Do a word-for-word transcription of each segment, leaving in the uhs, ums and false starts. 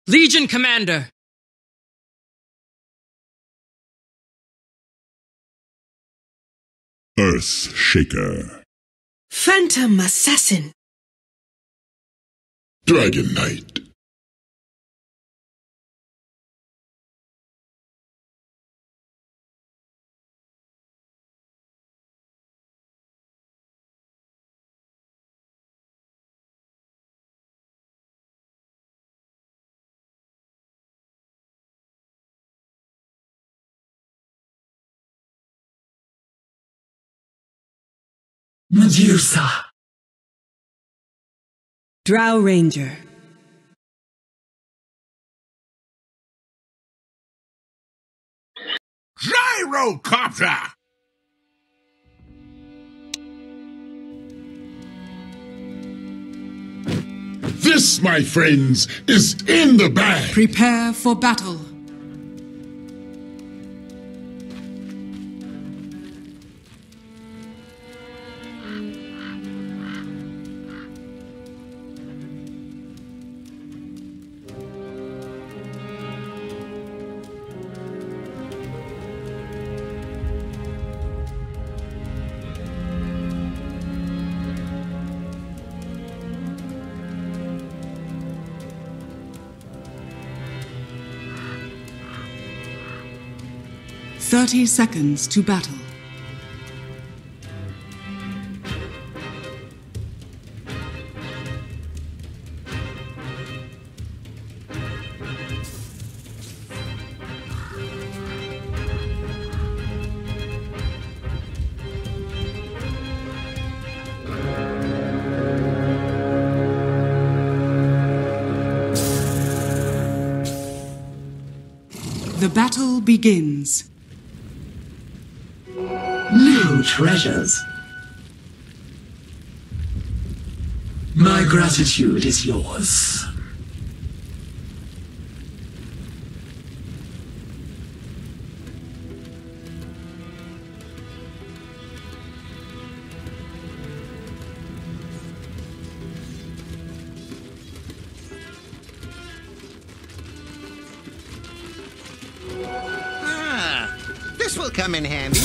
Legion Commander! Earth Shaker. Phantom Assassin. Dragon Knight. Medusa. Drow Ranger. Gyrocopter! This, my friends, is in the bag! Prepare for battle. Thirty seconds to battle. The battle begins. New treasures. My gratitude is yours. Ah, this will come in handy.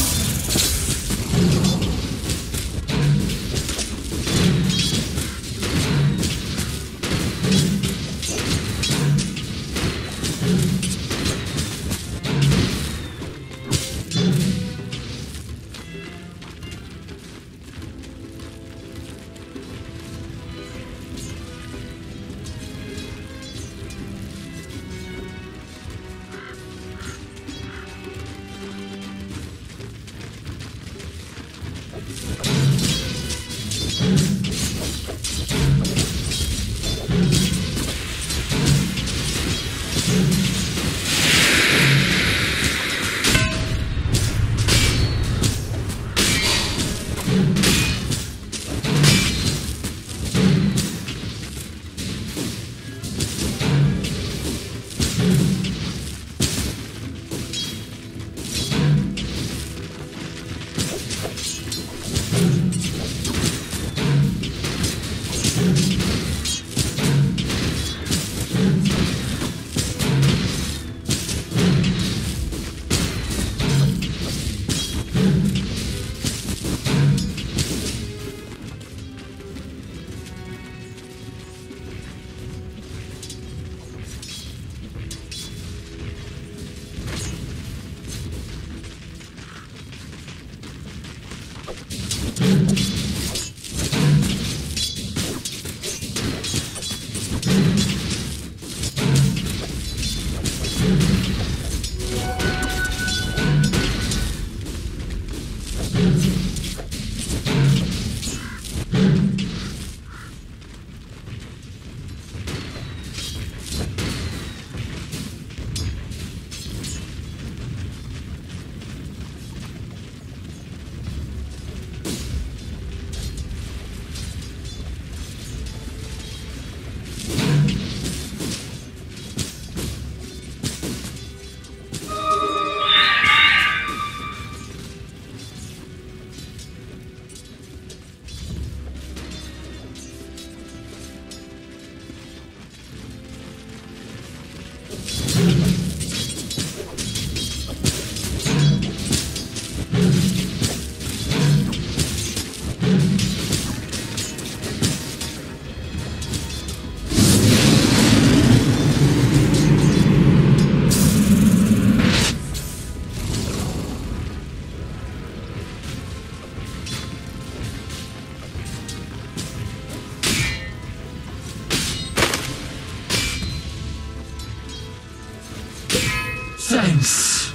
Thanks.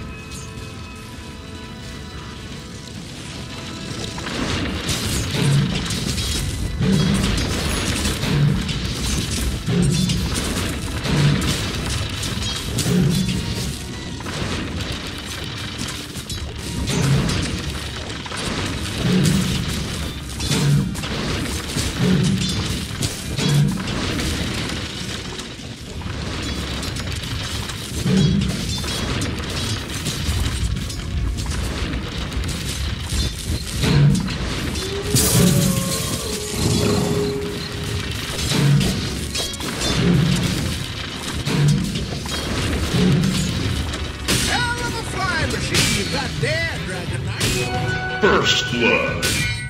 First blood.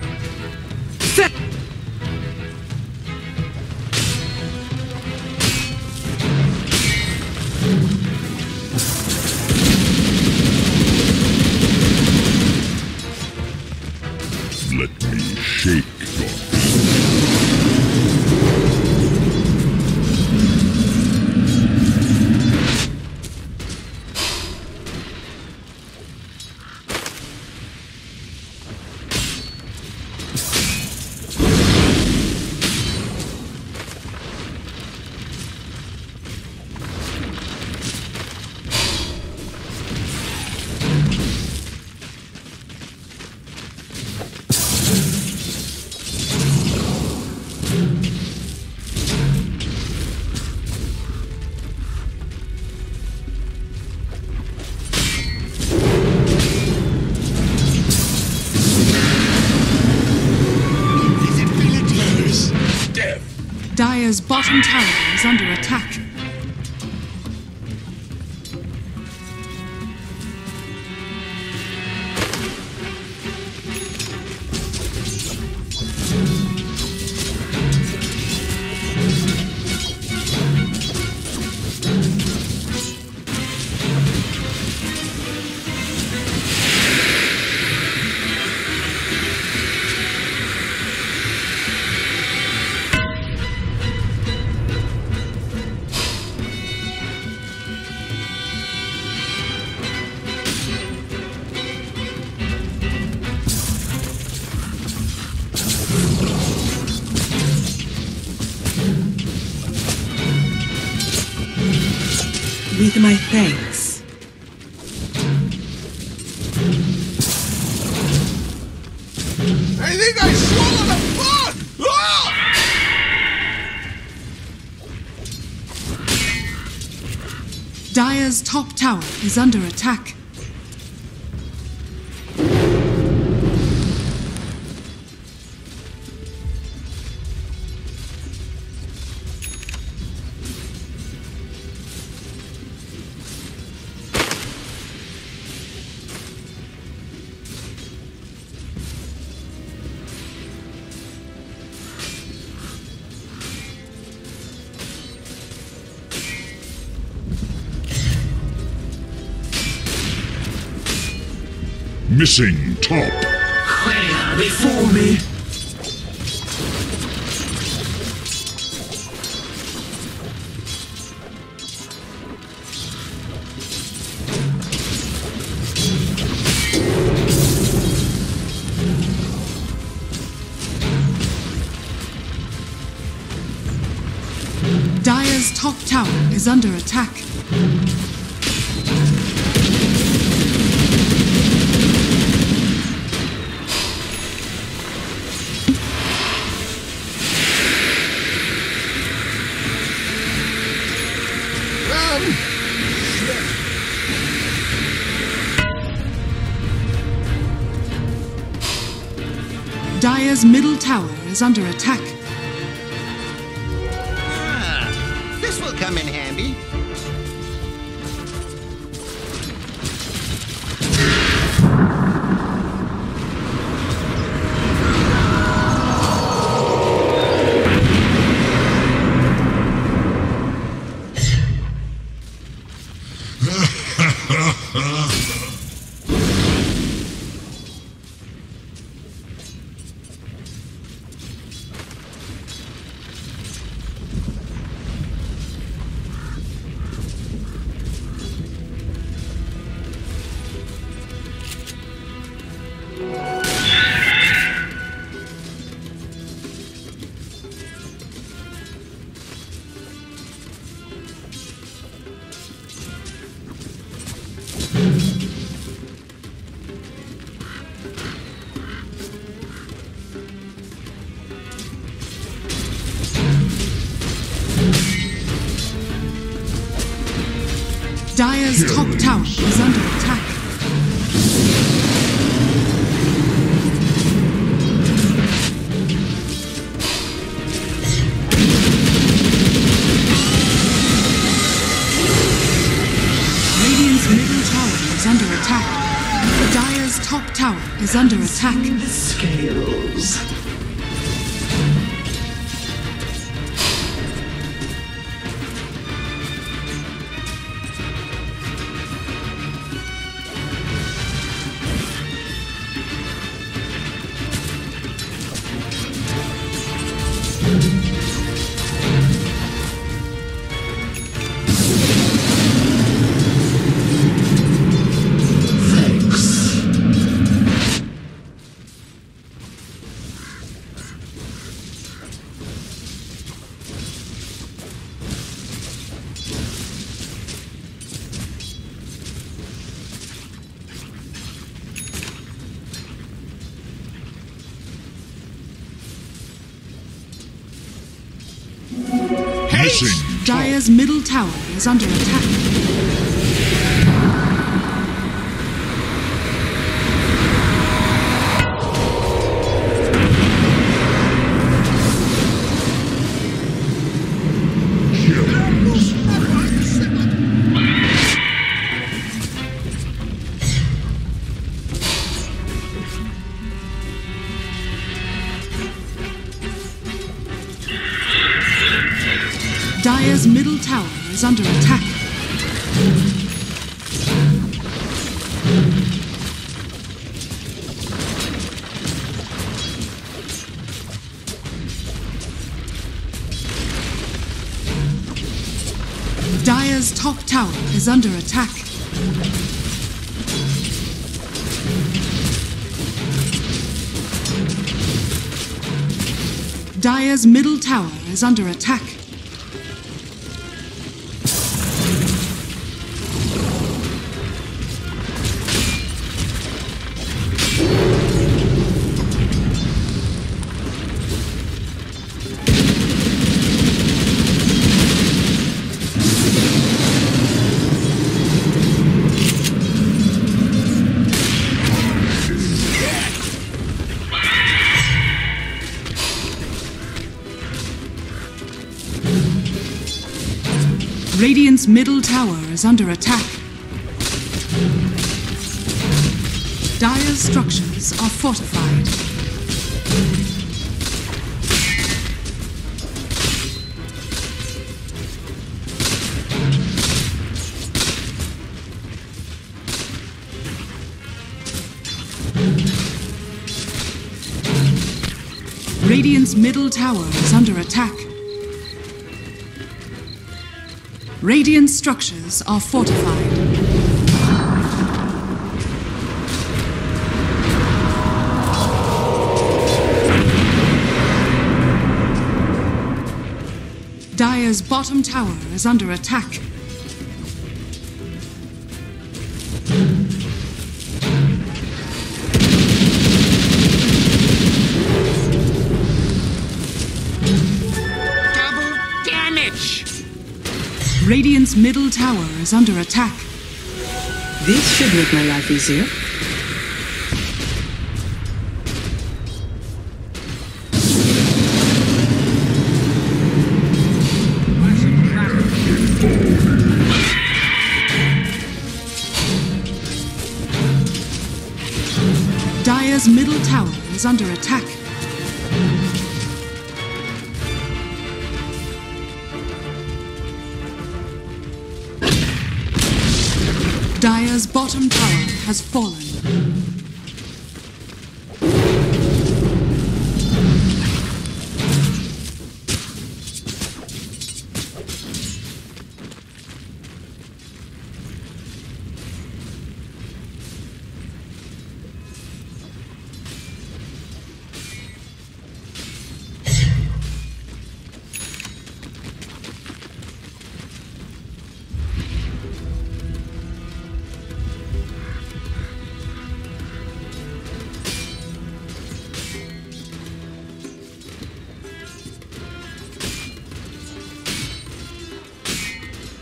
Let me shake your Dire's bottom tower is under attack. With my thanks. I think I swallowed a bug! Ah! Dire's top tower is under attack. missing top. Where before me? Dire's top tower is under attack. Dire's middle tower is under attack. Ah, this will come in handy. Dire's top tower is under attack. Radiant's middle tower is under attack. Dire's top tower is under attack. The scales. Missing. Dire's middle tower is under attack. Dire's middle tower is under attack. Dire's top tower is under attack. Dire's middle tower is under attack. Radiant's middle tower is under attack. Dire's structures are fortified. Radiant's middle tower is under attack. Radiant structures are fortified. Dire's bottom tower is under attack. Double damage! Radiant's middle tower is under attack. This should make my life easier. Dire's middle tower is under attack. Dire's bottom tower has fallen.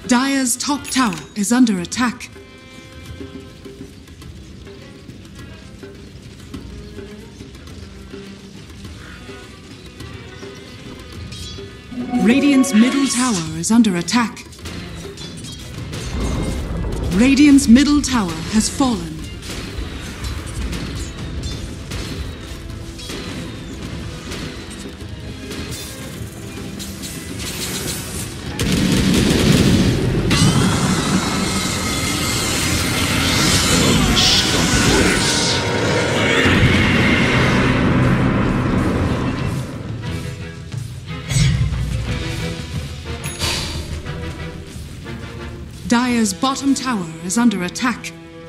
Dire's top tower is under attack. Radiant's middle tower is under attack. Radiant's middle tower has fallen. Dire's bottom tower is under attack.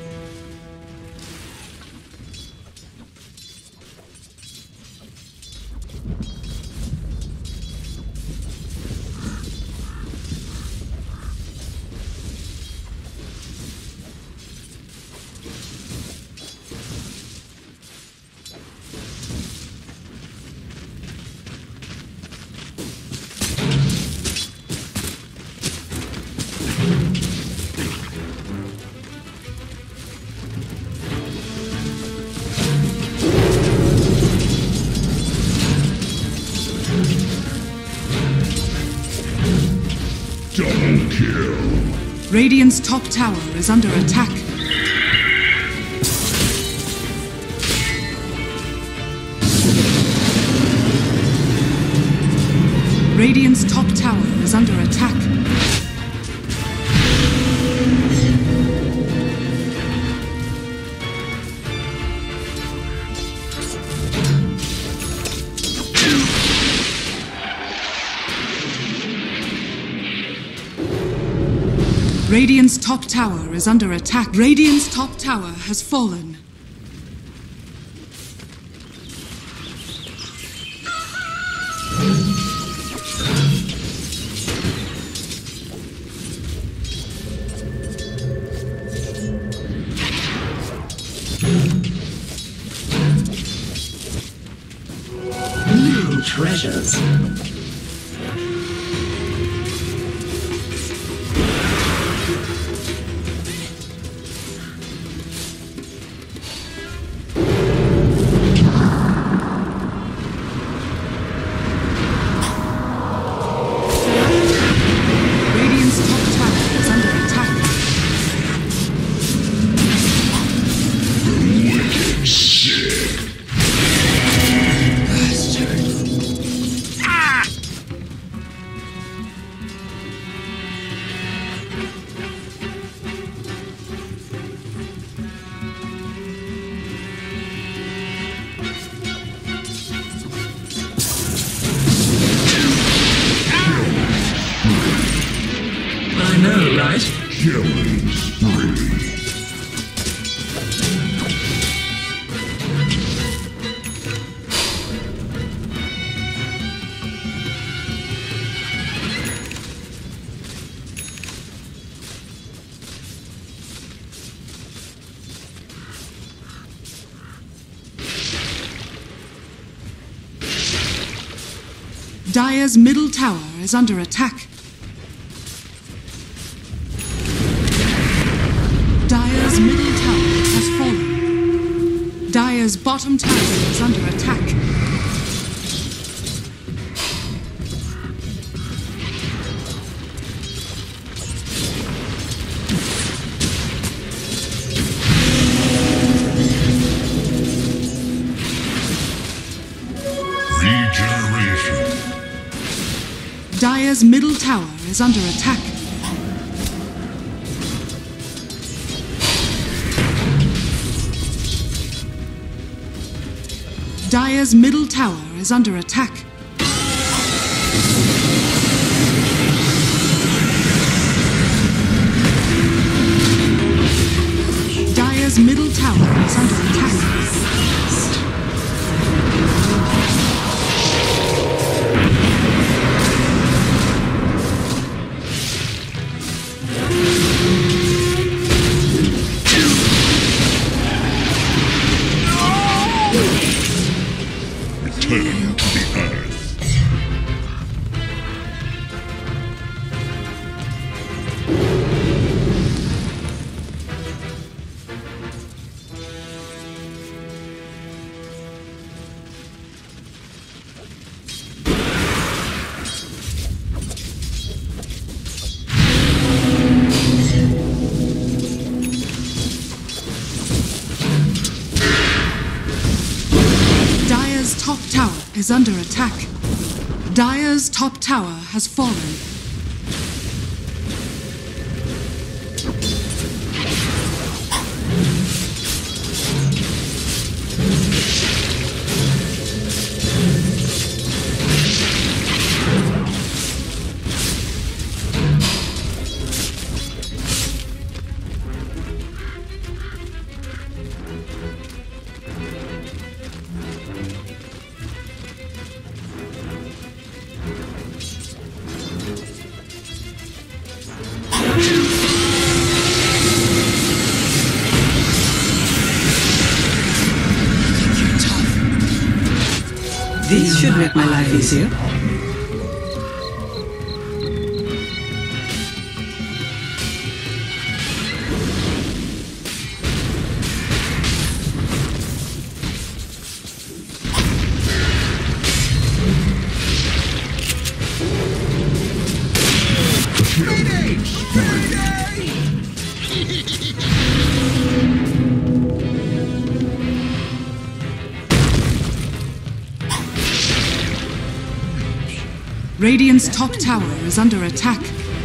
Double kill. Radiant's top tower is under attack. Radiant's top tower is under attack. Radiant's top tower is under attack. Radiant's top tower has fallen. New treasures. I know, right? Killing spree. Dire's middle tower is under attack. Dire's middle tower has fallen. Dire's bottom tower is under attack. Regeneration. Dire's middle tower is under attack. Dire's middle tower is under attack. Dire's middle tower is under attack. Return to the earth. is under attack. Dire's top tower has fallen. This should make my life easier. Radiant's top tower is under attack.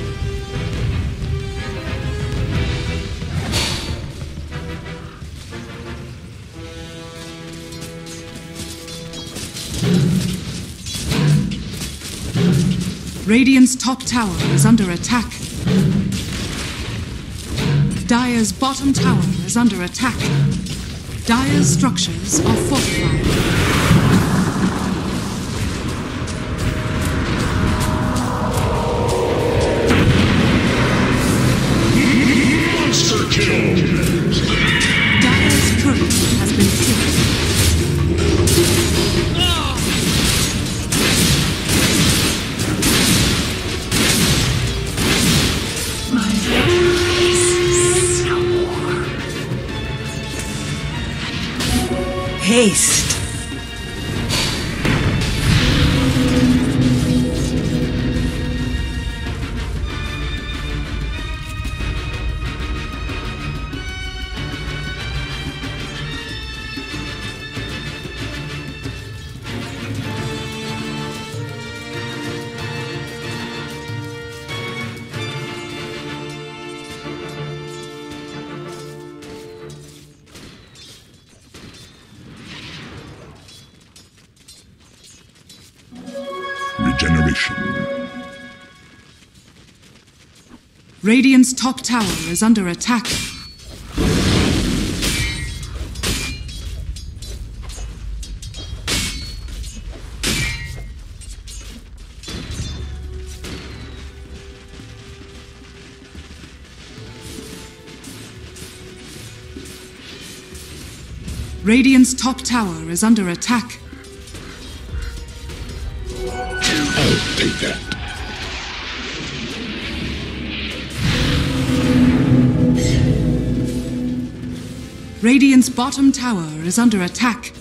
Radiant's top tower is under attack. Dire's bottom tower is under attack. Dire's structures are fortified. Dire's turret has been killed. My face sour. Haste. Regeneration. Radiant's top tower is under attack. Radiant's top tower is under attack. I'll take that. Radiant's bottom tower is under attack.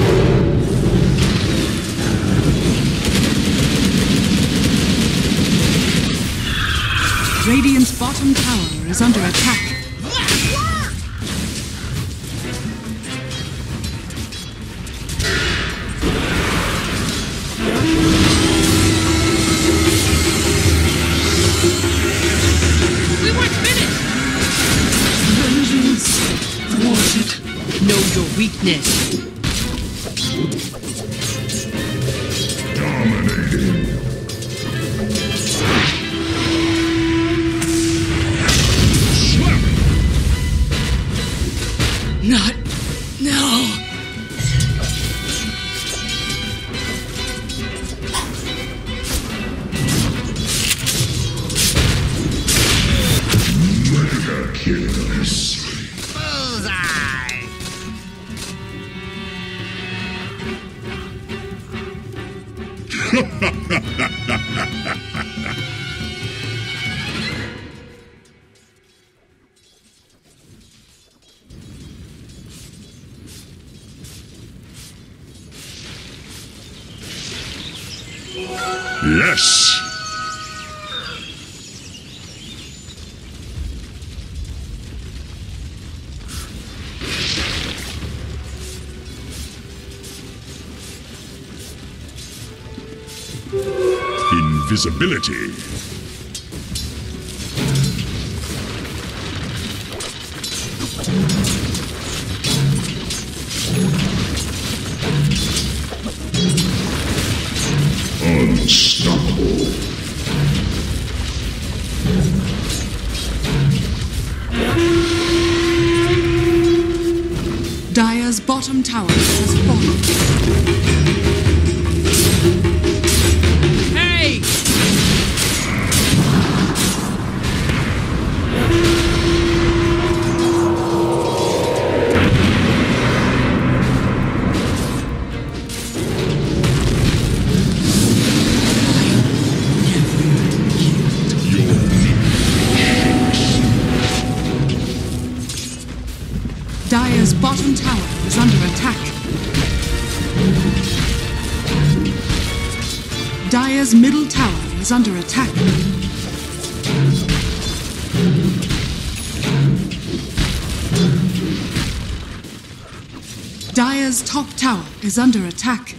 Radiant's bottom tower is under attack. We weren't finished! Vengeance thwarted. Know your weakness. Dominating. Not now. Mega killers. Bullseye! invisibility. Unstoppable. Dire's bottom tower has fallen. Hey! Dire's bottom tower is under attack. Dire's middle tower is under attack. Dire's top tower is under attack.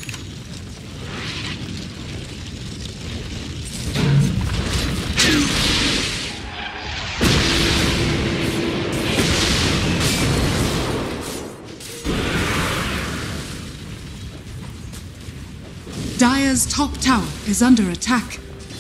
Dire's top tower is under attack.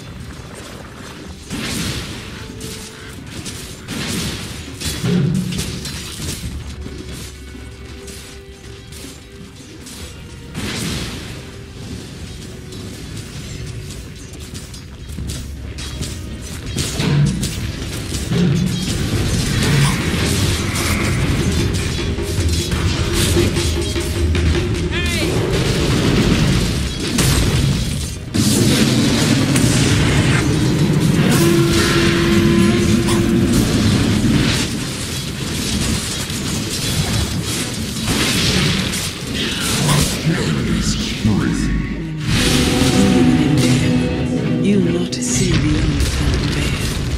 You not see beyond the phantom veil.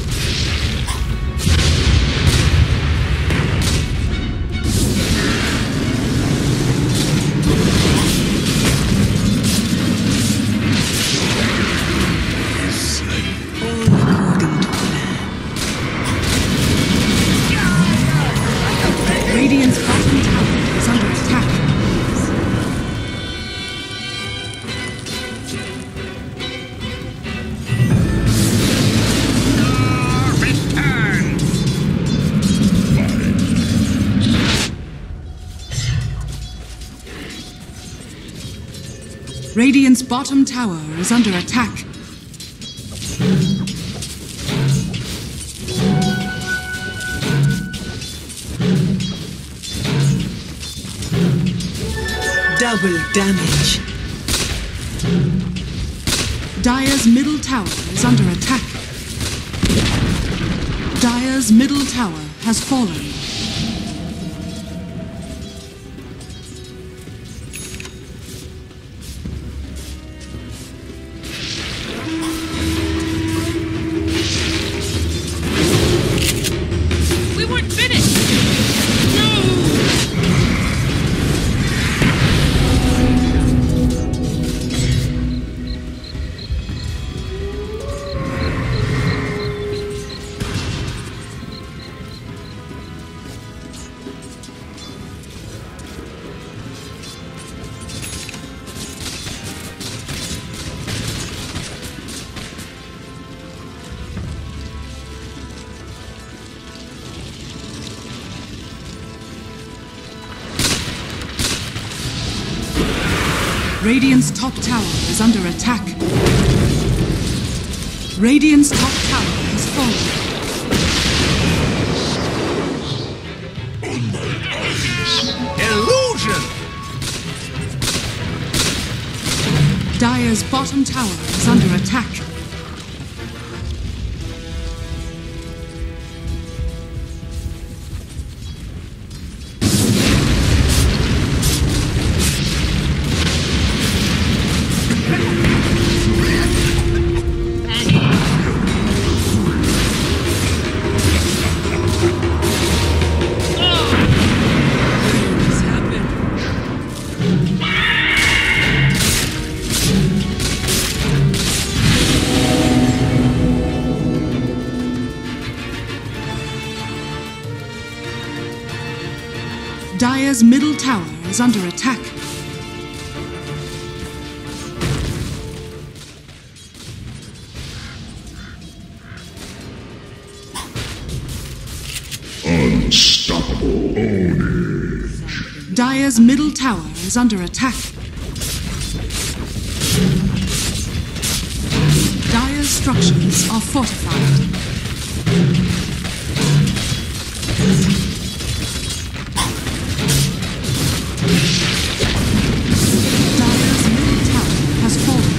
All according to plan. Radiant's bottom tower is under attack. Radiant's bottom tower is under attack. Double damage. Dire's middle tower is under attack. Dire's middle tower has fallen. We weren't finished! No! Radiant's top tower is under attack. Radiant's top tower has fallen. Illusion! Dire's bottom tower is under attack. Dire's middle tower is under attack. Unstoppable ownage. Dire's middle tower is under attack. Dire's structures are fortified. Dire's middle tower has fallen.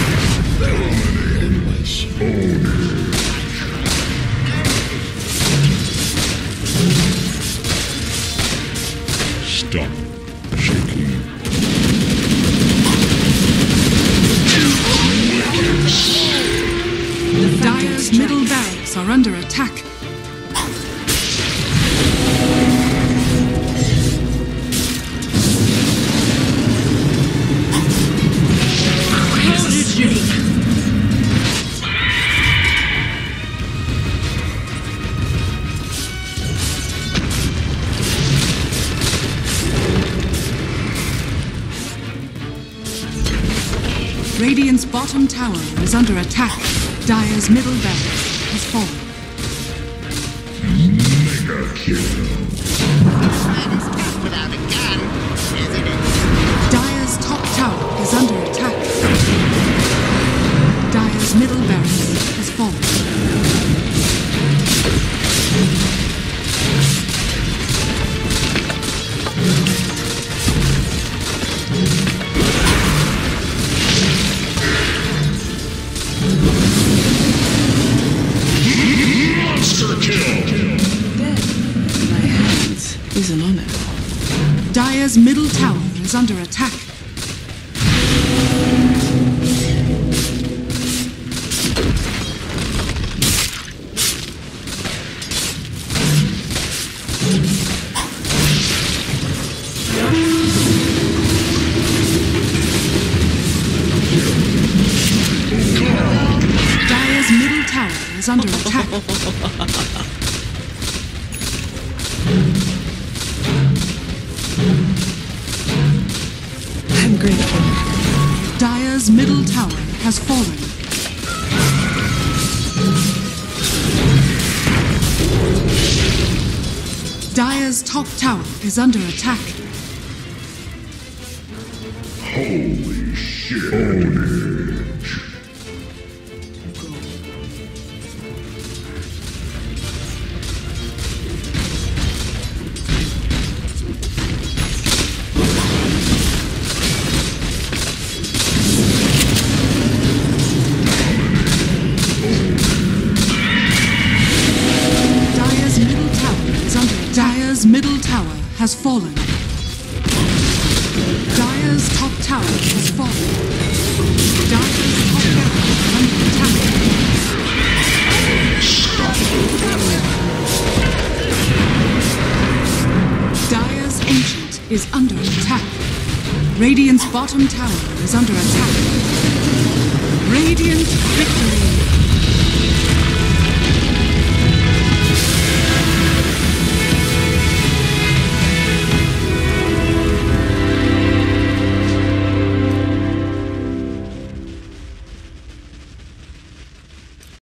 Stop shaking. Dire's middle barracks are under attack. Radiant's bottom tower is under attack. Dire's middle barracks has fallen. Mega kill. Without a gun, isn't it? Dire's top tower is under attack. Dire's middle barracks has fallen. Monster kill. My hands is an honor. Dire's middle tower is under attack. Dire's middle tower is under attack. I'm grateful. Dire's middle tower has fallen. Dire's top tower is under attack. Holy shit. Ownage. Dire's middle tower is under attack. Dire's middle tower has fallen. Dire's top tower has fallen. Dire's top tower is under attack. Dire's ancient is under attack. Radiant's bottom tower is under attack. Radiant victory!